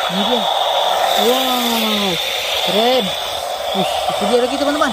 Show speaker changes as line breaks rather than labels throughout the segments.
Ini dia. Wow, keren. Wih, itu dia lagi teman-teman.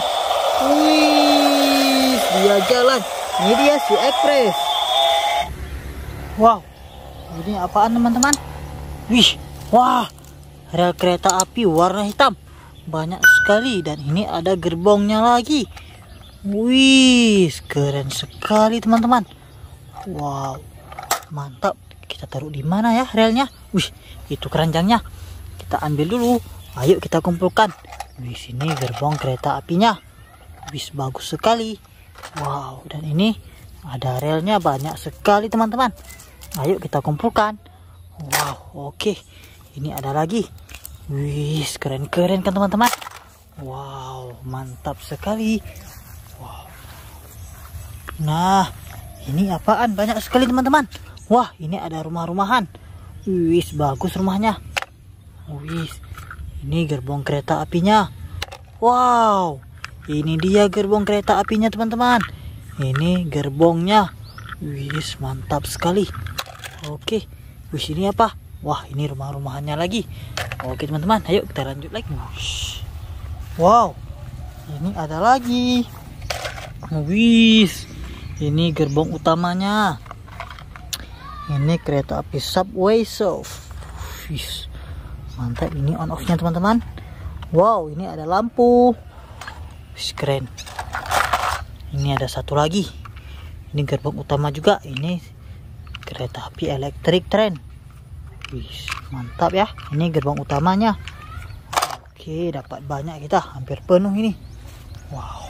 Wih, dia jalan. Ini dia si Express. Wow, ini apaan teman-teman? Wih, wah, rel kereta api warna hitam. Banyak sekali dan ini ada gerbongnya lagi. Wih, keren sekali teman-teman. Wow, mantap. Kita taruh di mana ya relnya? Wih, itu keranjangnya. Kita ambil dulu. Ayo kita kumpulkan. Di sini gerbong kereta apinya. Wih, bagus sekali. Wow, dan ini ada relnya banyak sekali teman-teman. Ayo kita kumpulkan. Wow, oke. Ini ada lagi. Wih, keren-keren kan teman-teman. Wow, mantap sekali. Wow. Nah, ini apaan? Banyak sekali teman-teman. Wah, ini ada rumah-rumahan. Wih, bagus rumahnya. Wih, ini gerbong kereta apinya. Wow, ini dia gerbong kereta apinya teman-teman. Ini gerbongnya. Wih, mantap sekali. Oke, wih, ini apa? Wah, ini rumah-rumahannya lagi. Oke teman-teman, ayo kita lanjut lagi. Wow, ini ada lagi. Wih, ini gerbong utamanya. Ini kereta api Subway Surf. Wih, mantap. Ini on off nya teman-teman. Wow, ini ada lampu. Wih, keren. Ini ada satu lagi. Ini gerbong utama juga. Ini kereta api elektrik tren. Wih, mantap ya. Ini gerbong utamanya. Oke, dapat banyak kita. Hampir penuh ini. Wow.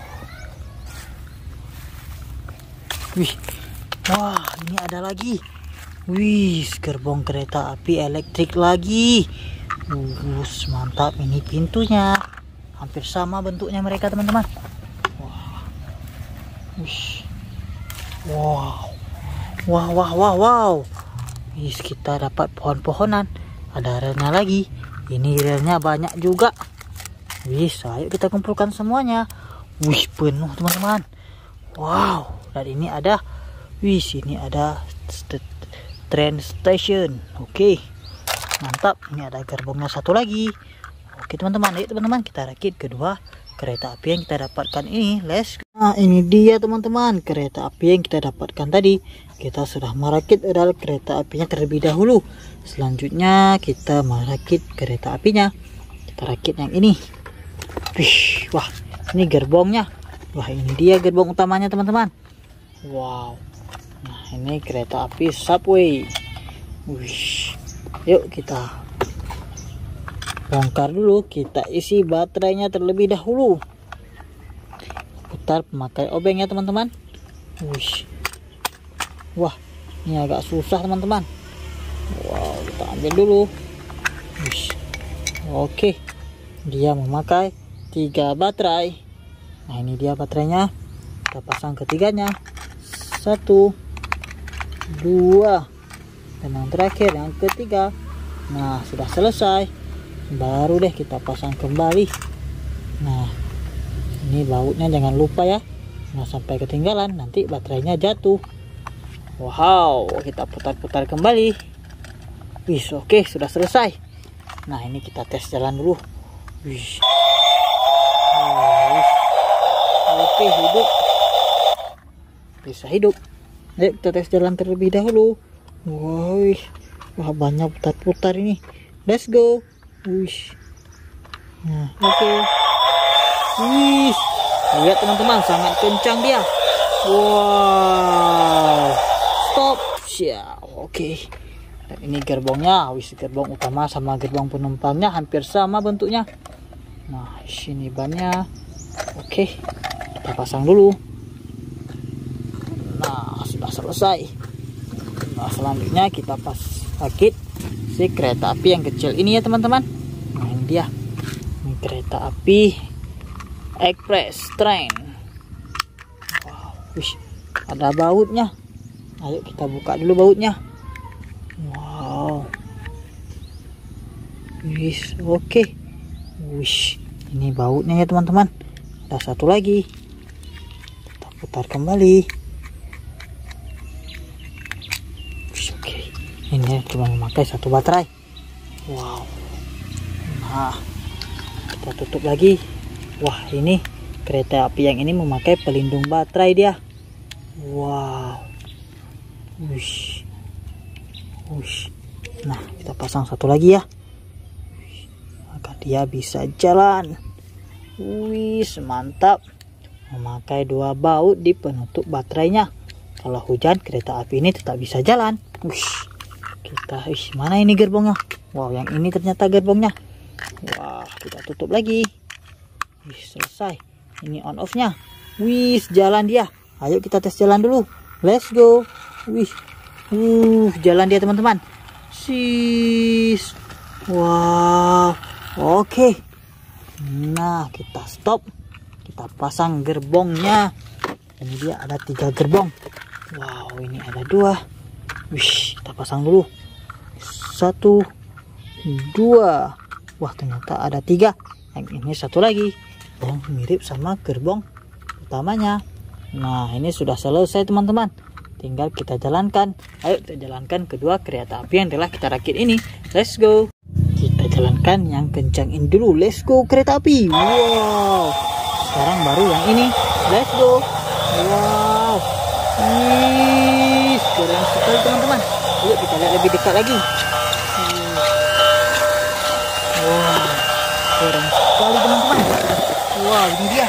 Wih. Wah, ini ada lagi. Wih, gerbong kereta api elektrik lagi. Mantap. Ini pintunya. Hampir sama bentuknya mereka teman-teman. Wah. Wih. Wow. Wow, wow, wow, wow. Wih, kita dapat pohon-pohonan. Ada relnya lagi. Ini relnya banyak juga. Wih, ayo kita kumpulkan semuanya. Wih, penuh teman-teman. Wow, dan ini ada. Wih, sini ada train station. Oke, mantap. Ini ada gerbongnya satu lagi. Oke teman-teman, ayo teman-teman kita rakit kedua kereta api yang kita dapatkan ini. Let's go. Nah, ini dia teman-teman kereta api yang kita dapatkan tadi. Kita sudah merakit rel kereta apinya terlebih dahulu. Selanjutnya kita merakit kereta apinya. Kita rakit yang ini. Wih, wah, ini gerbongnya. Wah, ini dia gerbong utamanya teman-teman. Wow. Nah, ini kereta api Subway. Wih. Yuk kita bongkar dulu. Kita isi baterainya terlebih dahulu. Putar pemakai obeng ya teman-teman. Wih. Wah, ini agak susah teman-teman. Wow, kita ambil dulu. Wih. Oke, dia memakai 3 baterai. Nah, ini dia baterainya. Kita pasang ketiganya. 1, 2, dan yang terakhir yang ketiga. Nah, sudah selesai. Baru deh kita pasang kembali. Nah, ini bautnya jangan lupa ya. Nah, sampai ketinggalan nanti baterainya jatuh. Wow, kita putar-putar kembali. Wih, oke, sudah selesai. Nah, ini kita tes jalan dulu. Wih. Oke, hidup. Bisa hidup. Ayo kita tes jalan terlebih dahulu. Wih. Wah, banyak putar-putar ini. Let's go. Wih. Nah, oke. Wih. Lihat teman-teman, sangat kencang dia. Wow. Stop. Ya, oke. Dan ini gerbongnya. Wih, gerbong utama sama gerbong penumpangnya hampir sama bentuknya. Nah, sini bannya. Oke. Kita pasang dulu. Nah, sudah selesai. Nah, selanjutnya kita rakit si kereta api yang kecil ini ya teman-teman. Nah, ini dia. Ini kereta api Express Train. Wow, wih, ada bautnya. Ayo kita buka dulu bautnya. Wow. Wih, oke. Wih, ini bautnya ya teman-teman. Ada satu lagi. Kita putar kembali. Wih, oke. Ini cuma memakai 1 baterai. Wow. Nah, kita tutup lagi. Wah, ini kereta api yang ini memakai pelindung baterai dia. Wow. Wush. Wush. Nah, kita pasang satu lagi ya, agar dia bisa jalan. Wih, mantap. Memakai 2 baut di penutup baterainya. Kalau hujan, kereta api ini tetap bisa jalan. Wush. Mana ini gerbongnya? Wow, yang ini ternyata gerbongnya. Wah, kita tutup lagi. Wih, selesai. Ini on off-nya. Wih, jalan dia. Ayo kita tes jalan dulu. Let's go. Wih. Jalan dia teman-teman. Sis. Wow. Oke. Nah, kita stop. Kita pasang gerbongnya. Ini dia ada 3 gerbong. Wow, ini ada 2. Wih, kita pasang dulu. 1, 2. Wah, ternyata ada 3. Yang ini satu lagi. Oh, mirip sama gerbong utamanya. Nah, ini sudah selesai teman-teman. Tinggal kita jalankan. Ayo kita jalankan kedua kereta api yang telah kita rakit ini. Let's go. Kita jalankan yang kencang ini dulu. Let's go kereta api. Wow. Sekarang baru yang ini. Let's go. Wow. Keren sekali teman-teman. Yuk kita lihat lebih dekat lagi. Wow. Keren sekali teman-teman. Wow, ini dia.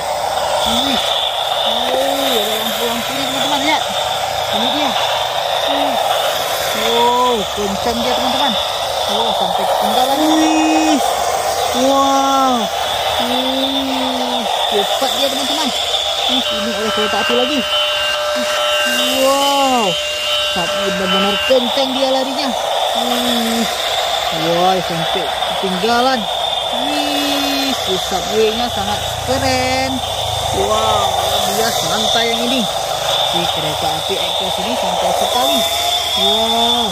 Ada lampu-lampunya teman-teman, lihat. Ini dia. Wow, kencang dia teman-teman. Wow, sampai ketinggalan. Wow. Cepat dia teman-teman. Ini ada kereta api lagi. Wow. Benar-benar kencang dia larinya. Wow, sampai ketinggalan. Subway-nya sangat keren. Wow, dia santai yang ini. Di kereta api Express ini santai sekali. Wow.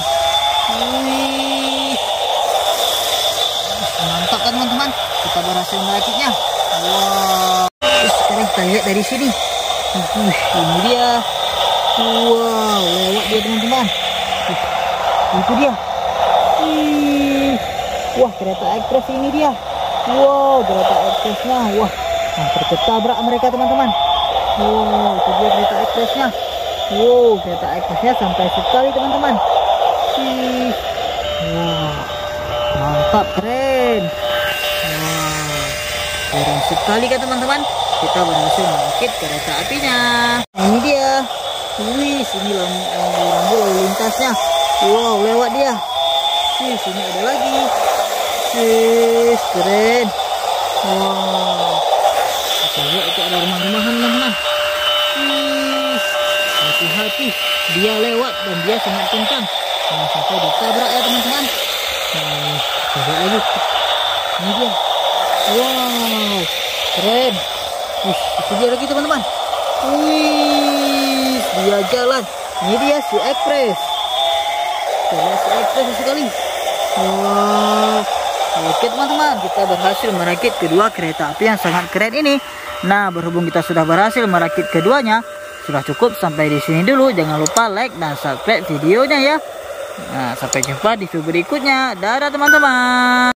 Mantap kan teman-teman? Kita berhasil merakitnya. Wow. Sekarang kita lihat dari sini. Ini dia. Wow, lewat dia teman-teman. Itu dia. Wah, kereta Express ini dia. Wow, kereta Expressnya. Wah, hampir ketabrak mereka teman-teman. Wow, itu dia kereta Expressnya. Wow, kereta Expressnya santai sekali teman-teman. Wow, mantap, keren. Wow, keren sekali kan teman-teman. Kita berhasil merakit kereta apinya. Ini dia. Wih, sini rambu lalu lintasnya. Wow, lewat dia. Sini ada lagi. Keren. Wow. Kita lihat itu ada rumah-rumahan teman-teman. Hati-hati, dia lewat dan dia sangat kencang. Jangan sampai ditabrak ya teman-teman. Kita lihat lagi. Ini dia. Wow, keren. Itu dia lagi teman-teman. Dia jalan. Ini dia si Express. Kita si Express sekali. Wow. Oke teman-teman, kita berhasil merakit kedua kereta api yang sangat keren ini. Nah, berhubung kita sudah berhasil merakit keduanya, sudah cukup sampai di sini dulu. Jangan lupa like dan subscribe videonya ya. Nah, sampai jumpa di video berikutnya. Dadah teman-teman.